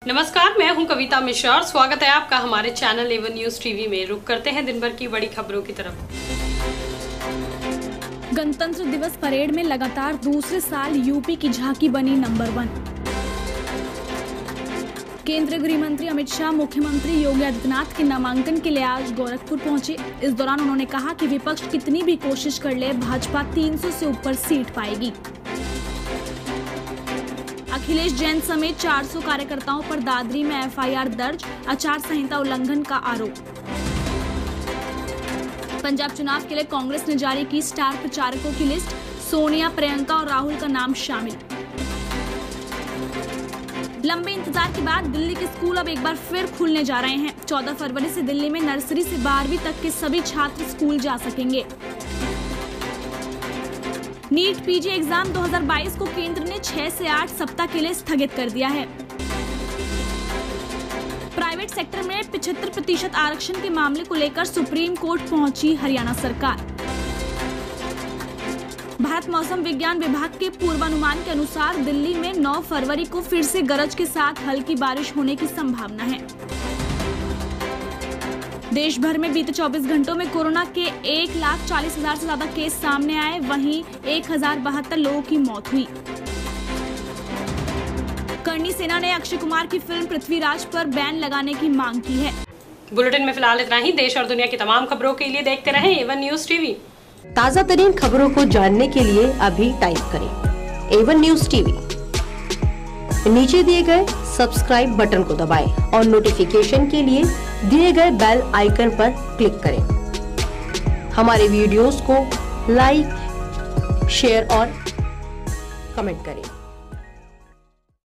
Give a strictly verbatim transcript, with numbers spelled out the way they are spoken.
नमस्कार, मैं हूं कविता मिश्रा और स्वागत है आपका हमारे चैनल एवन न्यूज टीवी में। रुक करते हैं दिन भर की बड़ी खबरों की तरफ। गणतंत्र दिवस परेड में लगातार दूसरे साल यूपी की झांकी बनी नंबर वन। केंद्रीय गृह मंत्री अमित शाह मुख्यमंत्री योगी आदित्यनाथ के नामांकन के लिए आज गोरखपुर पहुंचे। इस दौरान उन्होंने कहा कि विपक्ष कितनी भी कोशिश कर ले, भाजपा तीन सौ से ऊपर सीट पाएगी। अखिलेश जैन समेत चार सौ कार्यकर्ताओं पर दादरी में एफ आई आर दर्ज, आचार संहिता उल्लंघन का आरोप। पंजाब चुनाव के लिए कांग्रेस ने जारी की स्टार प्रचारकों की लिस्ट, सोनिया, प्रियंका और राहुल का नाम शामिल। लंबे इंतजार के बाद दिल्ली के स्कूल अब एक बार फिर खुलने जा रहे हैं। चौदह फरवरी से दिल्ली में नर्सरी से बारहवीं तक के सभी छात्र स्कूल जा सकेंगे। नीट पीजी एग्जाम दो हज़ार बाईस को केंद्र ने छह से आठ सप्ताह के लिए स्थगित कर दिया है। प्राइवेट सेक्टर में पचहत्तर प्रतिशत आरक्षण के मामले को लेकर सुप्रीम कोर्ट पहुंची हरियाणा सरकार। भारत मौसम विज्ञान विभाग के पूर्वानुमान के अनुसार दिल्ली में नौ फरवरी को फिर से गरज के साथ हल्की बारिश होने की संभावना है। देश भर में बीते चौबीस घंटों में कोरोना के एक लाख चालीस हजार से ज्यादा केस सामने आए, वहीं एक हजार बहत्तर लोगों की मौत हुई। करणी सेना ने अक्षय कुमार की फिल्म पृथ्वीराज पर बैन लगाने की मांग की है। बुलेटिन में फिलहाल इतना ही। देश और दुनिया की तमाम खबरों के लिए देखते रहें एवन न्यूज टीवी। ताज़ा तरीन खबरों को जानने के लिए अभी टाइप करें एवन न्यूज टीवी। नीचे दिए गए सब्सक्राइब बटन को दबाएं और नोटिफिकेशन के लिए दिए गए बेल आइकन पर क्लिक करें। हमारे वीडियोस को लाइक, शेयर और कमेंट करें।